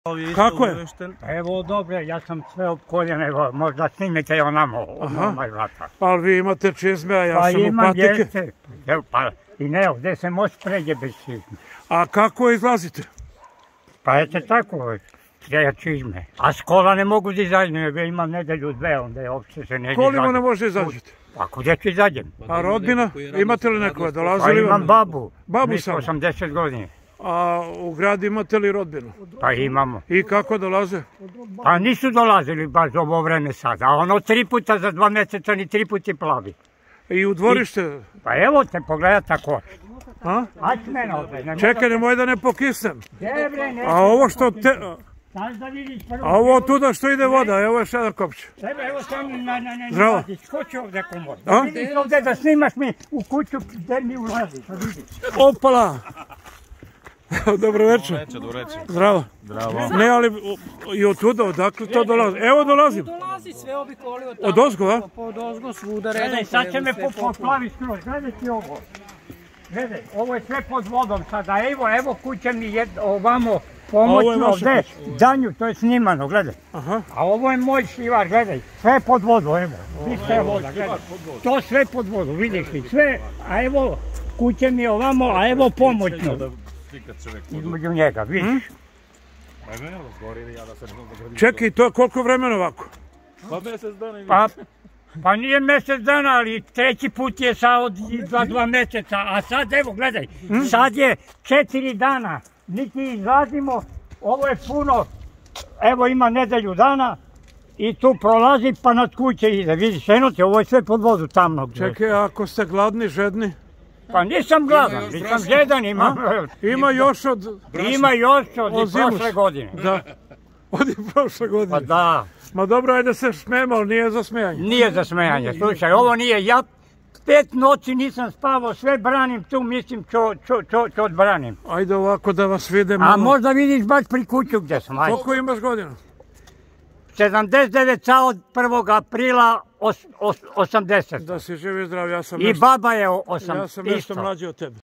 Kako je? Evo dobro, ja sam sve opkoljen, evo možda snimite onamo, ovaj vrata. Ali vi imate čizme, a ja sam u patike. Jeste, pa i ne, gdje se moć pređe bez čizme. A kako izlazite? Pa eto tako, treba čizme. A s kola ne mogu da izađem, jer imam nedelju dve, onda je uopšte se ne izađem. Kolima ne može izađete? Pa gdje ću izađem? A rodbina? Imate li nekoga? Pa Dolazili vam? imam babu, Babu mi samo? 80 godina. A u grad imate li rodbinu? Pa imamo. I kako dolaze? Pa nisu dolazili baš ovo vreme sada, a ono 3 puta za 2 mjeseca ni 3 puta plavi. I u dvorište? Pa evo te pogledaj tako. A? Ač mene ovdje. Čekaj, nemoj da ne pokisnem. Dobre, ne. A ovo što te... Znaš da vidiš prvo. A ovo tuda što ide voda, evo još jedan kopče. Evo sam Zdravo. ulaziš, ko će ovdje komod? Da vidiš ovdje da snimaš mi u kuću gdje mi ulaziš, da vidiš. Opala! Dobro večer. Dobro večer. Zdravo. Zdravo. Ne, ali i od tuda, odakle to dolazi? Evo dolazim. Dolazi sve ovi koli od tamo. Od ozgo, a? Od ozgo svuda redom. Gledaj, sad će me poplavi skroz, gledaj ti ovo. Gledaj, ovo je sve pod vodom sada, evo kuća mi je ovamo pomoćno ovdje, danju, to je snimano, gledaj. A ovo je moj šivar, gledaj, sve pod vodu, evo, sve je voda, gledaj. To sve pod vodu, vidiš li, sve, a evo kuća mi je ovamo, a evo pomoćno. Između njega, vidiš. Čekaj, to je koliko vremena ovako? Pa mjesec dana. Pa nije mjesec dana, ali treći put je sad od 2 mjeseca, a sad evo gledaj, sad je 4 dana, niti izlazimo, ovo je puno, evo ima nedelju dana i tu prolazi pa nad kuće ide, vidiš, enote, ovo je sve pod vodu tamno. Čekaj, ako ste gladni, žedni? Pa nisam gladan, nisam žedan, imam. Ima još od... Ima još od prošle godine. Da, od prošle godine. Pa da. Ma dobro, ajde se smijemo, ali nije za smijanje. Nije za smijanje, slušaj, ovo nije, ja 5 noći nisam spavao, sve branim tu, mislim, čo odbranim. Ajde ovako da vas vidim. A možda vidiš baš pri kuću gdje sam, ajde. Koliko imaš godina? 79 od 1. aprila 80. Da si živi zdrav, ja sam I baba je 80. nešto mlađi od tebe.